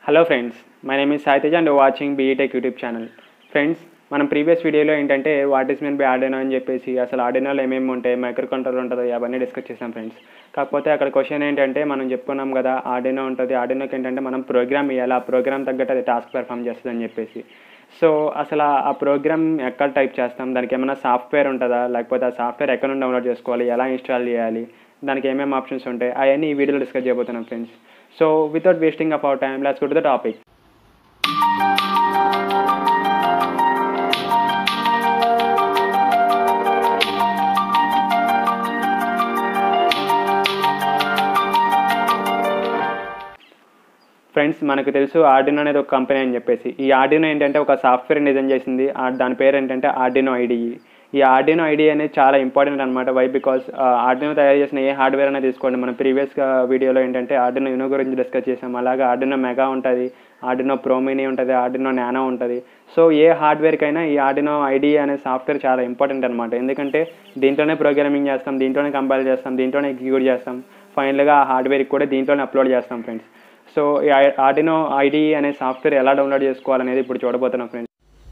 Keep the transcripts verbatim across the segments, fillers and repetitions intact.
Hello friends, my name is Sai Tej and watching BE tech YouTube channel. Friends, మనం previous వీడియోలో ఏంటంటే what is mean by Arduino అని చెప్పేసి అసలు ఆర్డినోలో ఏమేమి ఉంటాయి, మైక్రో కంట్రోలర్ ఉంటుంది, అవన్నీ డిస్కస్ చేసాం ఫ్రెండ్స్. కాకపోతే అక్కడ క్వశ్చన్ ఏంటంటే మనం చెప్పుకున్నాం కదా, ఆర్డినో ఉంటుంది. ఆర్డినోకి ఏంటంటే మనం ప్రోగ్రామ్ ఇవ్వాలి, ఆ ప్రోగ్రామ్ తగ్గట్టు అది టాస్క్ పెర్ఫామ్ చేస్తుంది అని చెప్పేసి. సో అసలు ఆ ప్రోగ్రామ్ ఎక్కడ టైప్ చేస్తాం, దానికి ఏమైనా సాఫ్ట్వేర్ ఉంటుందా, లేకపోతే ఆ సాఫ్ట్వేర్ ఎక్కడ నుండి డౌన్లోడ్ చేసుకోవాలి, ఎలా ఇన్స్టాల్ చేయాలి, దానికి ఏమేమి ఆప్షన్స్ ఉంటాయి, అవన్నీ ఈ వీడియోలో డిస్కస్ చేయబోతున్నాం friends. So without wasting of our time, let's go to the topic. Friends, మనకు తెలుసు ఆర్డినో అనేది ఒక కంపెనీ అని చెప్పేసి. ఈ ఆర్డినో ఏంటంటే ఒక సాఫ్ట్వేర్ డిజైన్ చేసింది. దాని పేరు ఏంటంటే ఆర్డినో ఐడిఈ. ఈ ఆర్డినో ఐడిఈ అనేది చాలా ఇంపార్టెంట్ అనమాట. వై బికాస్ ఆర్డినో తయారు చేసిన ఏ హార్డ్వేర్ అనేది తీసుకోండి, మనం ప్రీవియస్గా వీడియోలో ఏంటంటే ఆర్డినో యూనో గురించి డిస్కస్ చేసాం. అలాగే ఆర్డినో మెగా ఉంటుంది, ఆర్డినో ప్రో మినీ ఉంటుంది, ఆర్డినో నానో ఉంటుంది. సో ఏ హార్డ్వేర్కైనా ఈ ఆర్డినో ఐడిఈ అనే సాఫ్ట్వేర్ చాలా ఇంపార్టెంట్ అనమాట. ఎందుకంటే దీంట్లోనే ప్రోగ్రామింగ్ చేస్తాం, దీంట్లోనే కంపైల్ చేస్తాం, దీంట్లోనే ఎగ్జిక్యూట్ చేస్తాం, ఫైనల్గా ఆ హార్డ్వేర్కి కూడా దీంట్లోనే అప్లోడ్ చేస్తాం ఫ్రెండ్స్. సో ఈ ఆర్డినో ఐడిఈ అనే సాఫ్ట్వేర్ ఎలా డౌన్లోడ్ చేసుకోవాలనేది ఇప్పుడు చూడబోతున్నాం ఫ్రెండ్స్.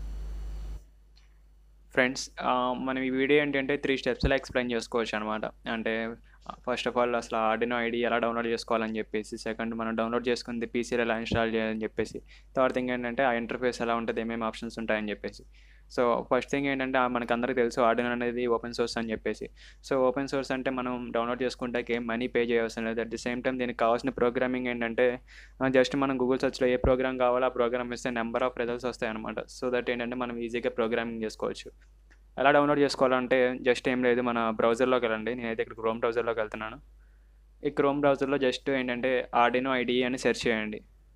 ఫ్రెండ్స్ మనం ఈ వీడియో ఏంటంటే త్రీ స్టెప్స్లో ఎక్స్ప్లెయిన్ చేసుకోవచ్చు అనమాట. అంటే ఫస్ట్ ఆఫ్ ఆల్ అసలు ఆర్డినో ఐడి ఎలా డౌన్లోడ్ చేసుకోవాలని చెప్పేసి, సెకండ్ మనం డౌన్లోడ్ చేసుకుంది పీసీలో ఎలా ఇన్స్టాల్ చేయాలని చెప్పేసి, థర్డ్ థింగ్ ఏంటంటే ఆ ఇంటర్ఫేస్ ఎలా ఉంటుంది, ఏమేమి ఆప్షన్స్ ఉంటాయని చెప్పేసి. సో ఫస్ట్ థింగ్ ఏంటంటే మనకు అందరికీ తెలుసు ఆర్డినో అనేది ఓపెన్ సోర్స్ అని చెప్పేసి. సో ఓపెన్ సోర్స్ అంటే మనం డౌన్లోడ్ చేసుకుంటే ఏం మనీ పే చేయవలసిన లేదు. అట్ ది సేమ్ టైం దీనికి కావాల్సిన ప్రోగ్రామింగ్ ఏంటంటే జస్ట్ మనం గూగుల్ సర్చ్లో ఏ ప్రోగ్రామ్ కావాలో ఆ ప్రోగ్రామ్ ఇస్తే నెంబర్ ఆఫ్ రిజల్ట్స్ వస్తాయి అనమాట. సో దట్ ఏంటంటే మనం ఈజీగా ప్రోగ్రామింగ్ చేసుకోవచ్చు. ఎలా డౌన్లోడ్ చేసుకోవాలంటే జస్ట్ ఏం లేదు, మన బ్రౌజర్లోకి వెళ్ళండి. నేనైతే ఇక్కడ క్రోమ్ బ్రౌజర్లోకి వెళ్తున్నాను. ఈ క్రోమ్ బ్రౌజర్లో జస్ట్ ఏంటంటే ఆర్డినో ఐడిఈ అని సెర్చ్ చేయండి.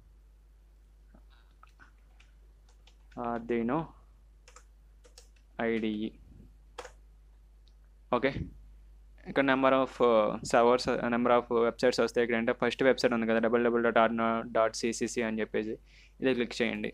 Arduino IDE. ఓకే, ఇక్కడ number of servers, number of websites వస్తాయి. ఇక్కడ అంటే ఫస్ట్ వెబ్సైట్ ఉంది కదా, double double dot Arduino dot CCC అని చెప్పేసి, ఇది క్లిక్ చేయండి.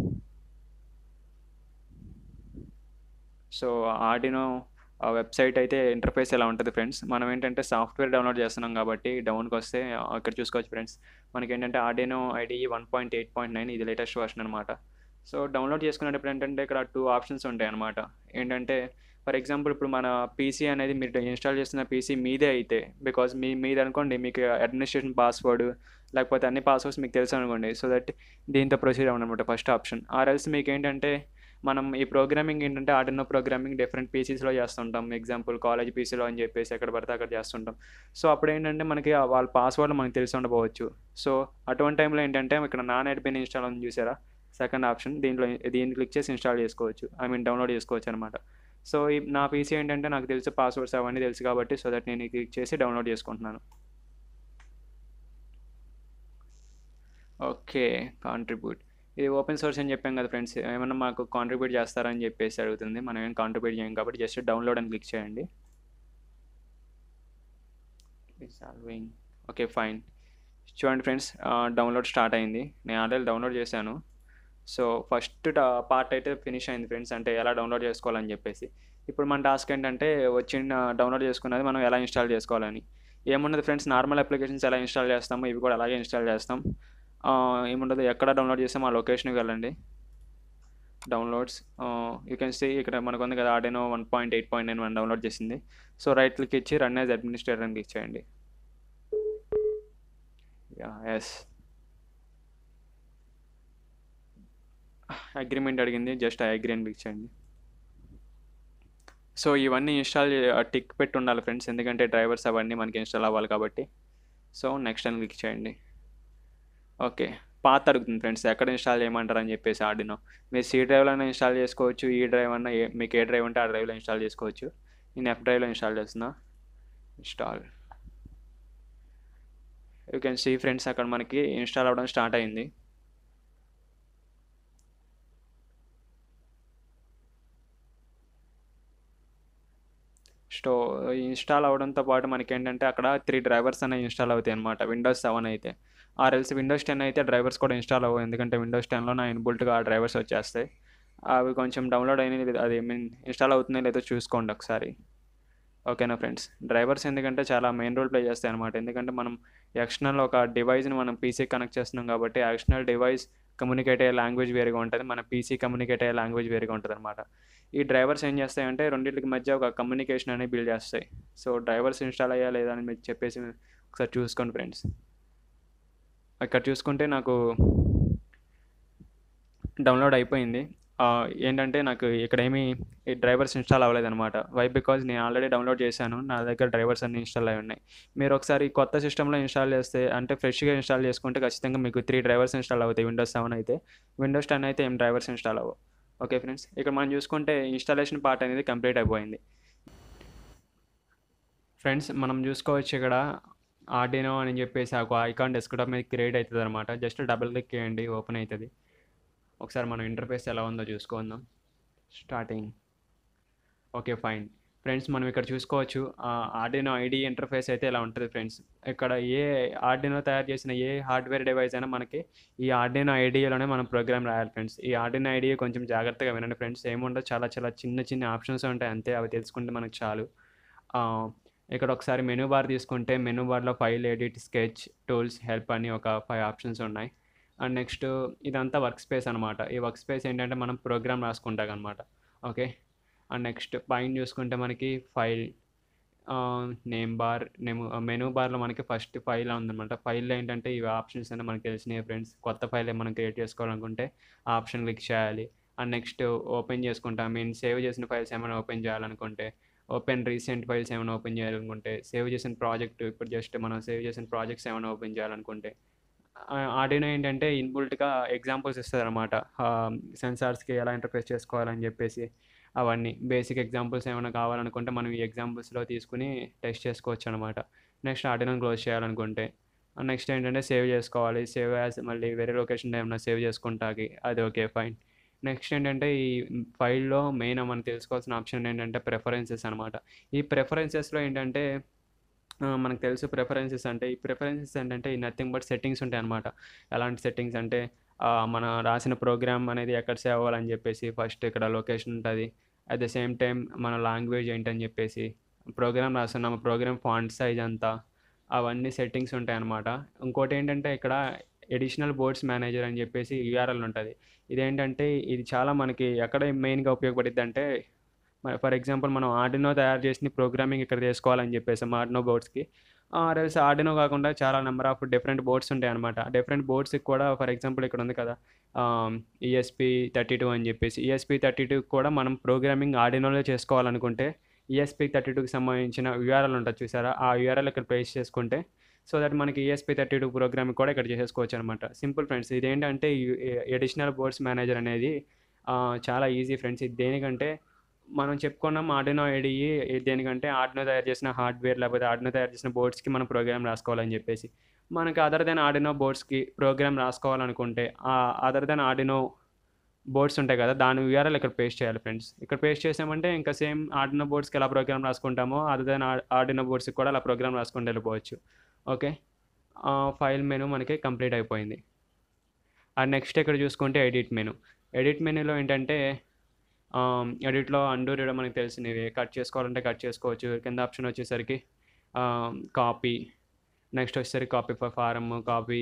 సో ఆర్డినో వెబ్సైట్ అయితే ఇంటర్ఫేస్ ఎలా ఉంటుంది ఫ్రెండ్స్. మనం ఏంటంటే సాఫ్ట్వేర్ డౌన్లోడ్ చేస్తున్నాం కాబట్టి డౌన్కి వస్తే ఇక్కడ చూసుకోవచ్చు ఫ్రెండ్స్. మనకి ఏంటంటే Arduino IDE one point eight point nine ఇది లేటెస్ట్ వర్షన్ అనమాట. సో డౌన్లోడ్ చేసుకునేటప్పుడు ఏంటంటే ఇక్కడ టూ ఆప్షన్స్ ఉంటాయి అనమాట. ఏంటంటే ఫర్ ఎగ్జాంపుల్ ఇప్పుడు మన పీసీ అనేది మీరు ఇన్స్టాల్ చేస్తున్న పీసీ మీదే అయితే, బికాజ్ మీ మీది అనుకోండి, మీకు అడ్మినిస్ట్రేషన్ పాస్వర్డ్ లేకపోతే అన్ని పాస్వర్డ్స్ మీకు తెలుసు అనుకోండి. సో దట్ దీంతో ప్రొసీడ్ అవ్వనమాట ఫస్ట్ ఆప్షన్. ఆర్ ఎల్స్ మీకు ఏంటంటే మనం ఈ ప్రోగ్రామింగ్ ఏంటంటే ఆర్డినో ప్రోగ్రామింగ్ డిఫరెంట్ పీసీస్లో చేస్తుంటాం. ఎగ్జాంపుల్ కాలేజ్ పీసీలో అని చెప్పేసి ఎక్కడ పడితే అక్కడ చేస్తుంటాం. సో అప్పుడు ఏంటంటే మనకి వాళ్ళ పాస్వర్డ్ మనకు తెలిసి ఉండకపోవచ్చు. సో అటువంటి టైంలో ఏంటంటే ఇక్కడ నాన్ అడ్మిన్ ఇన్స్టాల్ అని చూసారా, సెకండ్ ఆప్షన్, దీంట్లో దీన్ని క్లిక్ చేసి ఇన్స్టాల్ చేసుకోవచ్చు, ఐ మీన్ డౌన్లోడ్ చేసుకోవచ్చు అనమాట. సో ఈ నా పీసీ ఏంటంటే నాకు తెలుసు పాస్వర్డ్స్ అవన్నీ తెలుసు కాబట్టి, సో దట్ నేను క్లిక్ చేసి డౌన్లోడ్ చేసుకుంటున్నాను. Okay, contribute. ఇది ఓపెన్ సోర్స్ అని చెప్పాం కదా ఫ్రెండ్స్, ఏమన్నా మాకు కాంట్రిబ్యూట్ చేస్తారని చెప్పేసి అడుగుతుంది. మనం ఏం కాంట్రిబ్యూట్ చేయం కాబట్టి జస్ట్ డౌన్లోడ్ అని క్లిక్ చేయండి. సాల్వింగ్. Okay fine. చూడండి ఫ్రెండ్స్, డౌన్లోడ్ స్టార్ట్ అయింది. నేను ఆల్రెడీ డౌన్లోడ్ చేశాను. సో ఫస్ట్ పార్ట్ అయితే ఫినిష్ అయింది ఫ్రెండ్స్, అంటే ఎలా డౌన్లోడ్ చేసుకోవాలని చెప్పేసి. ఇప్పుడు మన టాస్క్ ఏంటంటే వచ్చిన డౌన్లోడ్ చేసుకున్నది మనం ఎలా ఇన్స్టాల్ చేసుకోవాలని. ఏమున్నది ఫ్రెండ్స్, నార్మల్ అప్లికేషన్స్ ఎలా ఇన్స్టాల్ చేస్తామో ఇవి కూడా అలాగే ఇన్స్టాల్ చేస్తాం. ఏముండదు, ఎక్కడ డౌన్లోడ్ చేస్తాం ఆ లొకేషన్కి వెళ్ళండి. డౌన్లోడ్స్, యూ కెన్ సీ ఇక్కడ మనకు ఉంది కదా Arduino one point eight point nine మనం డౌన్లోడ్ చేసింది. సో రైట్ క్లిక్ ఇచ్చి రన్ యాజ్ అడ్మినిస్ట్రేటర్ అని క్లిక్ చేయండి. యా ఎస్, అగ్రిమెంట్ అడిగింది, జస్ట్ ఐ అగ్రీ అని క్లిక్ చేయండి. సో ఇవన్నీ ఇన్స్టాల్ టిక్ పెట్టి ఉండాలి ఫ్రెండ్స్, ఎందుకంటే డ్రైవర్స్ అవన్నీ మనకి ఇన్స్టాల్ అవ్వాలి కాబట్టి. సో నెక్స్ట్ అని క్లిక్ చేయండి. ఓకే, పాత్ అడుగుతుంది ఫ్రెండ్స్, ఎక్కడ ఇన్స్టాల్ చేయమంటారు అని చెప్పేసి. ఆర్డినో మీరు సి డ్రైవ్లో అయినా ఇన్స్టాల్ చేసుకోవచ్చు, ఈ డ్రైవ్ అన్నా, ఏ మీకు ఏ డ్రైవ్ ఉంటే ఆ డ్రైవ్లో ఇన్స్టాల్ చేసుకోవచ్చు. నేను ఎఫ్ డ్రైవ్లో ఇన్స్టాల్ చేస్తున్నా. Install. You can see friends, అక్కడ మనకి ఇన్స్టాల్ అవ్వడం స్టార్ట్ అయింది. స్టో ఇన్స్టాల్ అవడంతో పాటు మనకి ఏంటంటే అక్కడ త్రీ డ్రైవర్స్ అనేవి ఇన్స్టాల్ అవుతాయి అనమాట. విండోస్ సెవెన్ అయితే, ఆర్ఎల్స్ విండోస్ టెన్ అయితే డ్రైవర్స్ కూడా ఇన్స్టాల్ అవ్వవు, ఎందుకంటే విండోస్ టెన్లో నా ఇన్బుల్ట్గా ఆ డ్రైవర్స్ వచ్చేస్తాయి. అవి కొంచెం డౌన్లోడ్ అయినవి, అది మీన్ ఇన్స్టాల్ అవుతుందో లేదో చూసుకోండి ఒకసారి. ఓకేనా ఫ్రెండ్స్. డ్రైవర్స్ ఎందుకంటే చాలా మెయిన్ రోల్ ప్లే చేస్తాయి అనమాట. ఎందుకంటే మనం ఎక్స్టర్నల్ ఒక డివైస్ని మనం పీసీ కనెక్ట్ చేస్తున్నాం కాబట్టి ఎక్స్టర్నల్ డివైస్ కమ్యూనికేట్ అయ్యే లాంగ్వేజ్ వేరుగా ఉంటుంది, మన పీసీ కమ్యూనికేట్ అయ్యే లాంగ్వేజ్ వేరుగా ఉంటుంది అనమాట. ఈ డ్రైవర్స్ ఏం చేస్తాయంటే రెండింటికి మధ్య ఒక కమ్యూనికేషన్ అనేది బిల్డ్ చేస్తాయి. సో డ్రైవర్స్ ఇన్స్టాల్ అయ్యా లేదా అని మీరు చెప్పేసి ఒకసారి చూసుకోండి ఫ్రెండ్స్. ఇక్కడ చూసుకుంటే నాకు డౌన్లోడ్ అయిపోయింది. ఏంటంటే నాకు ఇక్కడ ఏమీ ఈ డ్రైవర్స్ ఇన్స్టాల్ అవ్వలేదన్నమాట. వై బికాజ్ నేను ఆల్రెడీ డౌన్లోడ్ చేశాను, నా దగ్గర డ్రైవర్స్ అన్ని ఇన్స్టాల్ అయి ఉన్నాయి. మీరు ఒకసారి కొత్త సిస్టంలో ఇన్స్టాల్ చేస్తే అంటే ఫ్రెష్గా ఇన్స్టాల్ చేసుకుంటే ఖచ్చితంగా మీకు త్రీ డ్రైవర్స్ ఇన్స్టాల్ అవుతాయి. విండోస్ సెవెన్ అయితే, విండోస్ టెన్ అయితే ఏం డ్రైవర్స్ ఇన్స్టాల్ అవ్వవు. ఓకే ఫ్రెండ్స్, ఇక్కడ మనం చూసుకుంటే ఇన్స్టాలేషన్ పార్ట్ అనేది కంప్లీట్ అయిపోయింది ఫ్రెండ్స్. మనం చూసుకోవచ్చు ఇక్కడ ఆర్డినో అని చెప్పేసి ఒక ఐకాన్ డెస్క్టాప్ మీద క్రియేట్ అవుతుంది అనమాట. జస్ట్ డబుల్ క్లిక్ చేయండి, ఓపెన్ అవుతుంది. ఒకసారి మనం ఇంటర్ఫేస్ ఎలా ఉందో చూసుకుందాం. స్టార్టింగ్ ఓకే ఫైన్ ఫ్రెండ్స్, మనం ఇక్కడ చూసుకోవచ్చు ఆర్డినో ఐడి ఇంటర్ఫేస్ అయితే ఇలా ఉంటుంది ఫ్రెండ్స్. ఇక్కడ ఏ ఆర్డినో తయారు చేసిన ఏ హార్డ్వేర్ డివైస్ అయినా మనకి ఈ ఆర్డినో ఐడియాలోనే మనం ప్రోగ్రామ్ రాయాలి ఫ్రెండ్స్. ఈ ఆర్డినో ఐడియా కొంచెం జాగ్రత్తగా వినండి ఫ్రెండ్స్. ఏముండదు, చాలా చాలా చిన్న చిన్న ఆప్షన్స్ ఉంటాయి అంతే, అవి తెలుసుకుంటే మనకు చాలు. ఇక్కడ ఒకసారి మెనూ బార్ తీసుకుంటే మెనూ బార్లో file, edit, sketch, tools, help అని ఒక ఫైవ్ ఆప్షన్స్ ఉన్నాయి. అండ్ నెక్స్ట్ ఇదంతా వర్క్ స్పేస్ అనమాట. ఈ వర్క్ స్పేస్ ఏంటంటే మనం ప్రోగ్రామ్ రాసుకుంటాం అనమాట. ఓకే, అండ్ నెక్స్ట్ పైన చూసుకుంటే మనకి file, name bar, name menu బార్లో మనకి ఫస్ట్ ఫైల్ ఉందన్నమాట. ఫైల్లో ఏంటంటే ఇవి ఆప్షన్స్ అన్నీ మనకి తెలిసినాయి ఫ్రెండ్స్. కొత్త ఫైల్ మనం క్రియేట్ చేసుకోవాలనుకుంటే ఆ ఆప్షన్ క్లిక్ చేయాలి. అండ్ నెక్స్ట్ ఓపెన్ చేసుకుంటాం, మీన్ సేవ్ చేసిన ఫైల్స్ ఏమైనా ఓపెన్ చేయాలనుకుంటే, ఓపెన్ రీసెంట్ ఫైల్స్ ఏమైనా ఓపెన్ చేయాలనుకుంటే, సేవ్ చేసిన ప్రాజెక్ట్ ఇప్పుడు జస్ట్ మనం సేవ్ చేసిన ప్రాజెక్ట్స్ ఏమైనా ఓపెన్ చేయాలనుకుంటే. ఆర్డినో ఏంటంటే ఇన్బుల్ట్గా ఎగ్జాంపుల్స్ ఇస్తుంది అనమాట, సెన్సార్స్కి ఎలా ఇంటర్ఫేస్ చేసుకోవాలని చెప్పేసి. అవన్నీ బేసిక్ ఎగ్జాంపుల్స్ ఏమైనా కావాలనుకుంటే మనం ఈ ఎగ్జాంపుల్స్లో తీసుకుని టెస్ట్ చేసుకోవచ్చు అనమాట. నెక్స్ట్ ఆర్డినో క్లోజ్ చేయాలనుకుంటే, నెక్స్ట్ ఏంటంటే సేవ్ చేసుకోవాలి, సేవ్ యాజ్ మళ్ళీ వేరే లొకేషన్ ఏమైనా సేవ్ చేసుకుంటాకి, అది ఓకే ఫైన్. నెక్స్ట్ ఏంటంటే ఈ ఫైల్లో మెయిన్ మనం తెలుసుకోవాల్సిన ఆప్షన్ ఏంటంటే ప్రిఫరెన్సెస్ అనమాట. ఈ ప్రిఫరెన్సెస్లో ఏంటంటే మనకు తెలుసు ప్రిఫరెన్సెస్ అంటే, ఈ ప్రిఫరెన్సెస్ ఏంటంటే ఈ నథింగ్ బట్ సెట్టింగ్స్ ఉంటాయి అనమాట. ఎలాంటి సెట్టింగ్స్ అంటే మన రాసిన ప్రోగ్రామ్ అనేది ఎక్కడ సేవ్ అవ్వాలని చెప్పేసి ఫస్ట్ ఇక్కడ లొకేషన్ ఉంటుంది. అట్ ద సేమ్ టైం మన లాంగ్వేజ్ ఏంటని చెప్పేసి, ప్రోగ్రామ్ రాస్తున్నాము ప్రోగ్రామ్ ఫాంట్ సైజ్ అంతా, అవన్నీ సెట్టింగ్స్ ఉంటాయి అన్నమాట. ఇంకోటి ఏంటంటే ఇక్కడ ఎడిషనల్ బోర్డ్స్ మేనేజర్ అని చెప్పేసి యూఆర్ఎల్ ఉంటుంది. ఇదేంటంటే ఇది చాలా మనకి ఎక్కడ మెయిన్గా ఉపయోగపడుద్ది అంటే, ఫర్ ఎగ్జాంపుల్ మనం ఆర్డినో తయారు చేసిన ప్రోగ్రామింగ్ ఇక్కడ చేసుకోవాలని చెప్పేసి ఆర్డినో బోర్డ్స్కి, రేస్ ఆర్డినో కాకుండా చాలా నెంబర్ ఆఫ్ డిఫరెంట్ బోర్డ్స్ ఉంటాయి అనమాట. డిఫరెంట్ బోర్డ్స్కి కూడా ఫర్ ఎగ్జాంపుల్ ఇక్కడ ఉంది కదా ఈఎస్పి థర్టీ టూ అని చెప్పేసి, ఈఎస్పి థర్టీ టూకి కూడా మనం ప్రోగ్రామింగ్ ఆర్డినోలో చేసుకోవాలనుకుంటే ఈఎస్పి థర్టీ టూకి సంబంధించిన యూఆర్ఎల్ ఉంటుంది చూసారా, ఆ యూఆర్ఎల్ ఇక్కడ పేస్ట్ చేసుకుంటే సో దట్ మనకి ఈఎస్పి థర్టీ టూ ప్రోగ్రామింగ్ కూడా ఇక్కడ చేసేసుకోవచ్చు అనమాట. సింపుల్ ఫ్రెండ్స్, ఇదేంటంటే ఎడిషనల్ బోర్డ్స్ మేనేజర్ అనేది చాలా ఈజీ ఫ్రెండ్స్. ఇది దేనికంటే మనం చెప్పుకున్నాం ఆర్డినో ఐడిఈ దేనికంటే ఆర్డినో తయారు చేసిన హార్డ్వేర్ లేకపోతే ఆర్డినో తయారు చేసిన బోర్డ్స్కి మనం ప్రోగ్రామ్ రాసుకోవాలని చెప్పేసి. మనకి అదర్ దెన్ ఆర్డినో బోర్డ్స్కి ప్రోగ్రామ్ రాసుకోవాలనుకుంటే ఆ అదర్ దెన్ ఆర్డినో బోర్డ్స్ ఉంటాయి కదా, దాని యూఆర్ఎల్ ఇక్కడ పేస్ట్ చేయాలి ఫ్రెండ్స్. ఇక్కడ పేస్ట్ చేసామంటే ఇంకా సేమ్ ఆర్డినో బోర్డ్స్కి ఎలా ప్రోగ్రామ్ రాసుకుంటామో అదర్ దెన్ ఆర్డినో బోర్డ్స్కి కూడా అలా ప్రోగ్రామ్ రాసుకుంటూ వెళ్ళిపోవచ్చు. ఓకే, ఫైల్ మెనూ మనకి కంప్లీట్ అయిపోయింది. అండ్ నెక్స్ట్ ఇక్కడ చూసుకుంటే ఎడిట్ మెనూ. ఎడిట్ మెనూలో ఏంటంటే ఎడిట్లో అండూ రీడో మనకి తెలిసినవి, కట్ చేసుకోవాలంటే కట్ చేసుకోవచ్చు. కింద ఆప్షన్ వచ్చేసరికి కాపీ, నెక్స్ట్ వచ్చేసరికి copy for forum, copy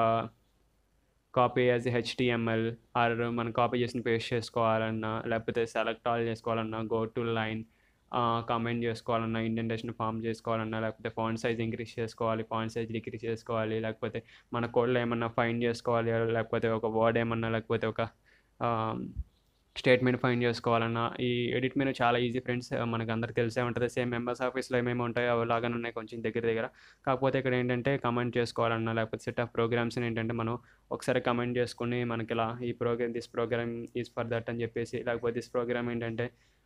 copy as HTML, or మనం కాపీ చేసిన పేస్ట్ చేసుకోవాలన్నా లేకపోతే సెలెక్ట్ ఆల్ చేసుకోవాలన్నా, గో టు లైన్, కామెంట్ చేసుకోవాలన్నా, ఇండెంటేషన్ ఫామ్ చేసుకోవాలన్నా, లేకపోతే ఫాంట్ సైజ్ ఇంక్రీజ్ చేసుకోవాలి, ఫాంట్ సైజ్ డిక్రీజ్ చేసుకోవాలి, లేకపోతే మన కోడ్లో ఏమన్నా ఫైండ్ చేసుకోవాలి, లేకపోతే ఒక వర్డ్ ఏమన్నా లేకపోతే ఒక స్టేట్మెంట్ ఫైండ్ చేసుకోవాలన్నా ఈ ఎడిట్ మెనూ చాలా ఈజీ ఫ్రెండ్స్. మనకు అందరికి తెలిసే ఉంటుంది, సేమ్ ఎంఎస్ ఆఫీస్లో ఏమేమి ఉంటాయో అవి లాగానే ఉన్నాయి కొంచెం దగ్గర దగ్గర. కాకపోతే ఇక్కడ ఏంటంటే కమెంట్ చేసుకోవాలన్నా లేకపోతే సెట్ ఆఫ్ ప్రోగ్రామ్స్ని ఏంటంటే మనం ఒకసారి కమెంట్ చేసుకుని మనకి ఇలా ఈ program this program is for that అని చెప్పేసి, లేకపోతే దిస్ ప్రోగ్రామ్ ఏంటంటే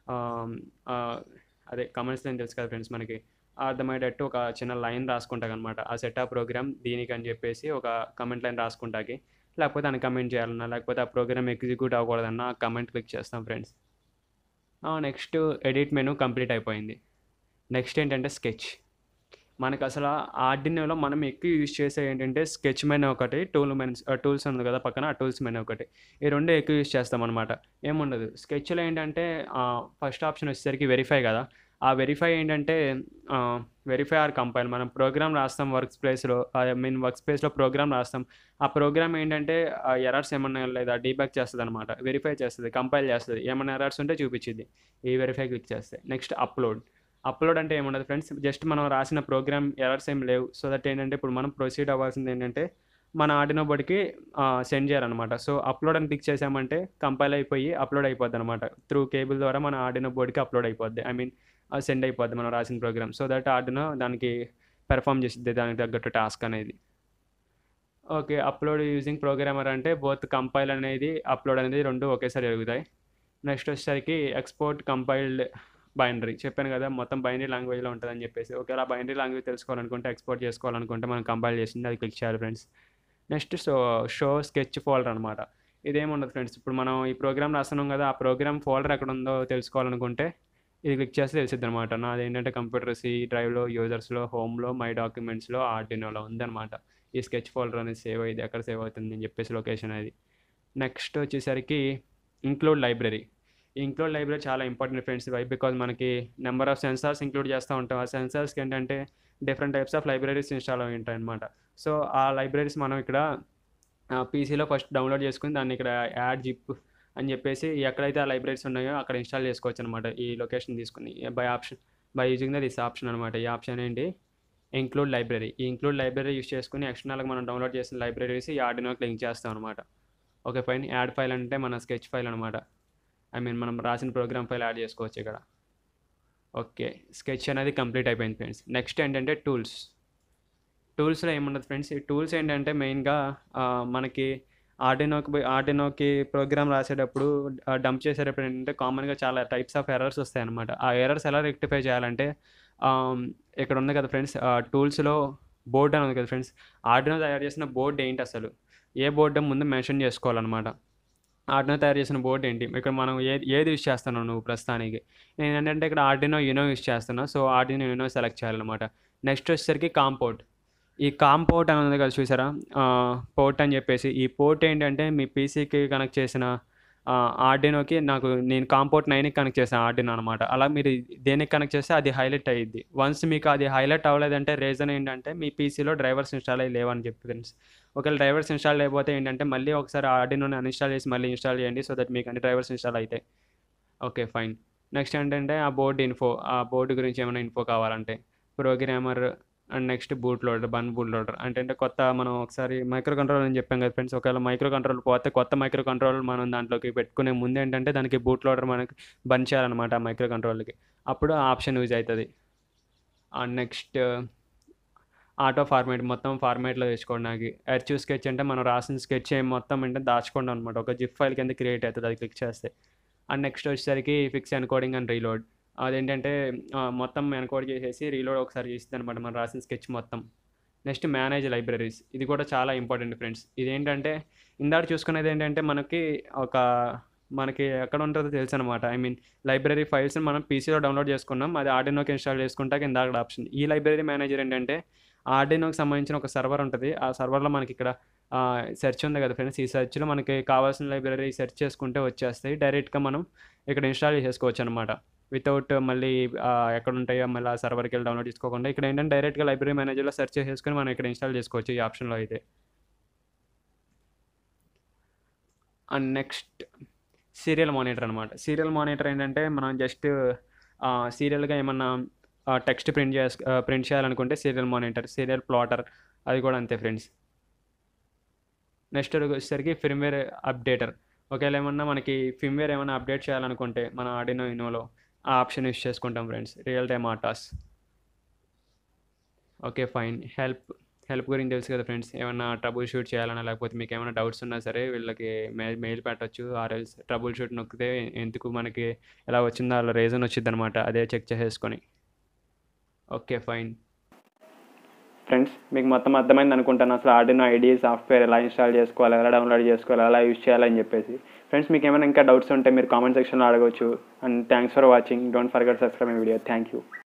అదే కమెంట్స్లో ఏం తెలుసు కదా ఫ్రెండ్స్ మనకి, అర్థమయ్యేటట్టు ఒక చిన్న లైన్ రాసుకుంటాం అనమాట. ఆ సెట్ ఆఫ్ ప్రోగ్రామ్ దీనికి అని చెప్పేసి ఒక కమెంట్ లైన్ రాసుకుంటాకి, లేకపోతే అని కమెంట్ చేయాలన్నా లేకపోతే ఆ ప్రోగ్రామ్ ఎగ్జిక్యూట్ అవ్వకూడదన్నా ఆ కమెంట్ క్లిక్ చేస్తాం friends. Next edit menu complete అయిపోయింది. నెక్స్ట్ ఏంటంటే స్కెచ్. మనకు అసలు ఆర్డినోలో మనం ఎక్కువ యూజ్ చేసే ఏంటంటే స్కెచ్ మెనూ ఒకటి, టూల్ మెన్స్ టూల్స్ ఉంది కదా పక్కన, ఆ టూల్స్ మెనూ ఒకటి, ఈ రెండు ఎక్కువ యూజ్ చేస్తాం అనమాట. ఏముండదు స్కెచ్లో ఏంటంటే ఫస్ట్ ఆప్షన్ వచ్చేసరికి వెరిఫై కదా, ఆ వెరిఫై ఏంటంటే వెరిఫై ఆర్ కంపైల్ మనం ప్రోగ్రామ్ రాస్తాం వర్క్ స్పేస్లో, ఐ మీన్ వర్క్ స్పేస్లో ప్రోగ్రామ్ రాస్తాం. ఆ ప్రోగ్రామ్ ఏంటంటే ఎర్రర్స్ ఏమన్నా లేదా డీబగ్ చేస్తుంది అనమాట, వెరిఫై చేస్తుంది, కంపైల్ చేస్తుంది, ఏమన్నా ఎర్రర్స్ ఉంటే చూపించింది ఈ వెరిఫై క్లిక్ చేస్తే. Next upload. అప్లోడ్ అంటే ఏముండదు ఫ్రెండ్స్, జస్ట్ మనం రాసిన ప్రోగ్రామ్ ఎర్రర్స్ ఏం లేవు. సో దట్ ఏంటంటే ఇప్పుడు మనం ప్రొసీడ్ అవ్వాల్సింది ఏంటంటే మన ఆర్డినో బోర్డ్కి సెండ్ చేయాలన్నమాట. సో అప్లోడ్ అని క్లిక్ చేసామంటే కంపైల్ అయిపోయి అప్లోడ్ అయిపోద్ది అనమాట. త్రూ కేబుల్ ద్వారా మన ఆర్డినో బోర్డ్కి అప్లోడ్ అయిపోద్ది, ఐ మీన్ సెండ్ అయిపోద్ది మనం రాసిన ప్రోగ్రామ్. సో దట్ ఆర్డినో దానికి పెర్ఫామ్ చేసిద్ది దానికి తగ్గట్టు టాస్క్ అనేది. ఓకే, అప్లోడ్ యూజింగ్ ప్రోగ్రామర్ అంటే బోత్ కంపైల్ అనేది అప్లోడ్ అనేది రెండు ఒకేసారి జరుగుతాయి. నెక్స్ట్ వచ్చేసరికి ఎక్స్పోర్ట్ కంపైల్డ్ బైనరీ. చెప్పాను కదా మొత్తం బైనరీ లాంగ్వేజ్లో ఉంటుందని చెప్పేసి. ఒకవేళ బైనరీ లాంగ్వేజ్ తెలుసుకోవాలనుకుంటే, ఎక్స్పోర్ట్ చేసుకోవాలనుకుంటే మనం కంపైల్ చేసింది అది క్లిక్ చేయాలి friends. Next so show sketch folder అనమాట. ఇదేముండదు ఫ్రెండ్స్, ఇప్పుడు మనం ఈ ప్రోగ్రామ్ రాస్తున్నాం కదా, ఆ ప్రోగ్రామ్ ఫోల్డర్ ఎక్కడ ఉందో తెలుసుకోవాలనుకుంటే ఇది క్లిక్ చేస్తే తెలిసిద్ది అనమాట. నాది ఏంటంటే కంప్యూటర్ సి డ్రైవ్లో, యూజర్స్లో, హోమ్లో, మై డాక్యుమెంట్స్లో, ఆర్డినోలో ఉందన్నమాట. ఈ స్కెచ్ ఫోల్డర్ అనేది సేవ్ అయ్యింది, ఎక్కడ సేవ్ అవుతుంది అని చెప్పేసి లొకేషన్ అది. నెక్స్ట్ వచ్చేసరికి ఇంక్లూడ్ లైబ్రరీ. ఈ ఇంక్లూడ్ లైబ్రరీ చాలా ఇంపార్టెంట్ ఫ్రెండ్స్. వై బికాజ్ మనకి నెంబర్ ఆఫ్ సెన్సార్స్ ఇంక్లూడ్ చేస్తూ ఉంటాం. ఆ సెన్సార్స్కి ఏంటంటే different types of libraries install అయి ఉంటాయి అనమాట. సో ఆ లైబ్రరీస్ మనం ఇక్కడ పీసీలో ఫస్ట్ డౌన్లోడ్ చేసుకుని దాన్ని ఇక్కడ యాడ్ జిప్ అని చెప్పేసి ఎక్కడైతే ఆ లైబ్రరీస్ ఉన్నాయో అక్కడ ఇన్స్టాల్ చేసుకోవచ్చు అనమాట. ఈ లొకేషన్ తీసుకుని by option by using the this option అనమాట. ఈ ఆప్షన్ ఏంటి, ఇంక్లూడ్ లైబ్రరీ. ఈ ఇంక్లూడ్ లైబ్రరీ యూస్ చేసుకుని ఎక్స్టర్నల్గా మనం డౌన్లోడ్ చేసిన లైబ్రరీస్ ఈ ఆర్డినోకి లింక్ చేస్తాం అనమాట. Okay fine. యాడ్ ఫైల్ అంటే మన స్కెచ్ ఫైల్ అనమాట, ఐ మీన్ మనం రాసిన ప్రోగ్రామ్ ఫైల్ యాడ్ చేసుకోవచ్చు ఇక్కడ. ఓకే, స్కెచ్ అనేది కంప్లీట్ అయిపోయింది ఫ్రెండ్స్. నెక్స్ట్ ఏంటంటే టూల్స్. టూల్స్లో ఏముండదు ఫ్రెండ్స్, ఈ టూల్స్ ఏంటంటే మెయిన్గా మనకి ఆర్డినోకి ఆర్డినోకి ప్రోగ్రామ్ రాసేటప్పుడు డంప్ చేసేటప్పుడు ఏంటంటే కామన్గా చాలా టైప్స్ ఆఫ్ ఎర్రర్స్ వస్తాయి అనమాట. ఆ ఎర్రర్స్ ఎలా రెక్టిఫై చేయాలంటే ఇక్కడ ఉంది కదా ఫ్రెండ్స్ టూల్స్లో బోర్డ్ అని ఉంది కదా ఫ్రెండ్స్. ఆర్డినో తయారు చేసిన బోర్డ్ ఏంటి, అసలు ఏ బోర్డు ముందు మెన్షన్ చేసుకోవాలన్నమాట. ఆర్డినో తయారు చేసిన బోర్డు ఏంటి, ఇక్కడ మనం ఏ ఏది యూస్ చేస్తున్నావు నువ్వు ప్రస్తుతానికి. నేను ఏంటంటే ఇక్కడ ఆర్డినో యూనో యూస్ చేస్తున్నా, సో ఆర్డినో యూనో సెలెక్ట్ చేయాలన్నమాట. నెక్స్ట్ వచ్చేసరికి కాంపోర్ట్. ఈ కాంపోర్ట్ అని ఉంది కదా చూసారా, పోర్ట్ అని చెప్పేసి. ఈ పోర్ట్ ఏంటంటే మీ పీసీకి కనెక్ట్ చేసిన ఆర్డినోకి నాకు నేను కాంపోర్ట్ నైన్కి కనెక్ట్ చేశాను ఆర్డినో అనమాట. అలా మీరు దేనికి కనెక్ట్ చేస్తే అది హైలైట్ అయ్యిద్ది. వన్స్ మీకు అది హైలైట్ అవ్వలేదంటే రీజన్ ఏంటంటే మీ పీసీలో డ్రైవర్స్ ఇన్స్టాల్ అయ్యి లేవని చెప్పి ఫ్రెండ్స్. ఒకవేళ డ్రైవర్స్ ఇన్స్టాల్ అయిపోతే ఏంటంటే మళ్ళీ ఒకసారి ఆర్డినోని అన్ఇన్స్టాల్ చేసి మళ్ళీ ఇన్స్టాల్ చేయండి, సో దట్ మీకు అన్ని డ్రైవర్స్ ఇన్స్టాల్ అవుతాయి. Okay fine. నెక్స్ట్ ఏంటంటే ఆ బోర్డు ఇన్ఫో, ఆ బోర్డు గురించి ఏమైనా ఇన్ఫో కావాలంటే programmer and next boot loader, burn boot loader అంటే కొత్త మనం ఒకసారి మైక్రో కంట్రోల్ అని చెప్పాం కదా ఫ్రెండ్స్. ఒకవేళ మైక్రో కంట్రోల్ పోతే కొత్త మైక్రో కంట్రోల్ మనం దాంట్లోకి పెట్టుకునే ముందు ఏంటంటే దానికి బూట్ లోడర్ మనకి బంద్ చేయాలన్నమాట ఆ మైక్రో కంట్రోల్కి, అప్పుడు ఆ ఆప్షన్ యూజ్ అవుతుంది. అండ్ నెక్స్ట్ ఆటో ఫార్మేట్, మొత్తం ఫార్మేట్లో తెచ్చుకోవడానికి. ఎర్చ్ స్కెచ్ అంటే మనం రాసిన స్కెచ్ ఏం మొత్తం అంటే దాచుకోండి అనమాట, ఒక జిప్ ఫైల్ కింద క్రియేట్ అవుతుంది అది క్లిక్ చేస్తే. అండ్ నెక్స్ట్ వచ్చేసరికి ఫిక్స్ ఎన్కోడింగ్ అండ్ రీలోడ్. అదేంటంటే మొత్తం ఎన్కోడ్ చేసేసి రీలోడ్ ఒకసారి చేస్తుంది అనమాట మనం రాసిన స్కెచ్ మొత్తం. Next manage libraries. ఇది కూడా చాలా ఇంపార్టెంట్ ఫ్రెండ్స్. ఇదేంటంటే ఇందాక చూసుకునేది ఏంటంటే మనకి ఒక మనకి ఎక్కడ ఉంటుందో తెలుసు అనమాట. ఐ మీన్ లైబ్రరీ ఫైల్స్ని మనం పీసీలో డౌన్లోడ్ చేసుకున్నాం, అది ఆర్డినోకి ఇన్స్టాల్ చేసుకుంటాక ఇందాక ఆప్షన్. ఈ లైబ్రరీ మేనేజర్ ఏంటంటే ఆర్డినోకి సంబంధించిన ఒక సర్వర్ ఉంటుంది, ఆ సర్వర్లో మనకి ఇక్కడ సెర్చ్ ఉంది కదా ఫ్రెండ్స్. ఈ సెర్చ్లో మనకి కావాల్సిన లైబ్రరీ సెర్చ్ చేసుకుంటే వచ్చేస్తాయి, డైరెక్ట్గా మనం ఇక్కడ ఇన్స్టాల్ చేసుకోవచ్చు అనమాట. వితౌట్ మళ్ళీ ఎక్కడ ఉంటాయో మళ్ళీ ఆ సర్వర్కి వెళ్ళి డౌన్లోడ్ చేసుకోకుండా ఇక్కడ ఏంటంటే డైరెక్ట్గా లైబ్రరీ మేనేజర్లో సెర్చ్ చేసుకొని మనం ఇక్కడ ఇన్స్టాల్ చేసుకోవచ్చు ఈ ఆప్షన్లో అయితే. అండ్ నెక్స్ట్ సీరియల్ మానిటర్ అనమాట. సీరియల్ మానిటర్ ఏంటంటే మనం జస్ట్ సీరియల్గా ఏమన్నా టెక్స్ట్ ప్రింట్ చేసు ప్రింట్ చేయాలనుకుంటే సీరియల్ మానిటర్. సీరియల్ ప్లాటర్ అది కూడా అంతే ఫ్రెండ్స్. నెక్స్ట్ వచ్చేసరికి ఫిర్మ్వేర్ అప్డేటర్. ఒకవేళ ఏమన్నా మనకి ఫిర్మ్వేర్ ఏమైనా అప్డేట్ చేయాలనుకుంటే మన ఆర్డినో యూనోలో ఆ ఆప్షన్ యూస్ చేసుకుంటాం ఫ్రెండ్స్, రియల్ టైమ్ ఆటాస్. Okay fine. హెల్ప్. హెల్ప్ గురించి తెలుసు కదా ఫ్రెండ్స్, ఏమైనా ట్రబుల్ షూట్ చేయాలన్నా లేకపోతే మీకు ఏమైనా డౌట్స్ ఉన్నా సరే వీళ్ళకి మెయిల్ మెయిల్ పెట్టచ్చు. ఆర్ఎల్స్ ట్రబుల్ షూట్ నొక్కితే ఎందుకు మనకి ఎలా వచ్చిందో అలా రీజన్ వచ్చింది అనమాట, అదే చెక్ చేసేసుకొని. ఓకే ఫైన్ ఫ్రెండ్స్, మీకు మొత్తం అర్థమైంది అనుకుంటాను అసలు ఆర్డినో ఐడియా సాఫ్ట్వేర్ ఎలా ఇన్స్టాల్ చేసుకోవాలి, ఎలా డౌన్లోడ్ చేసుకోవాలి, ఎలా యూజ్ చేయాలని చెప్పేసి. ఫ్రెండ్స్, మీకు ఏమైనా ఇంకా డౌట్స్ ఉంటే మీరు కామెంట్ సెక్షన్లో అడగవచ్చు. And thanks for watching. Don't forget subscribe my video. Thank you.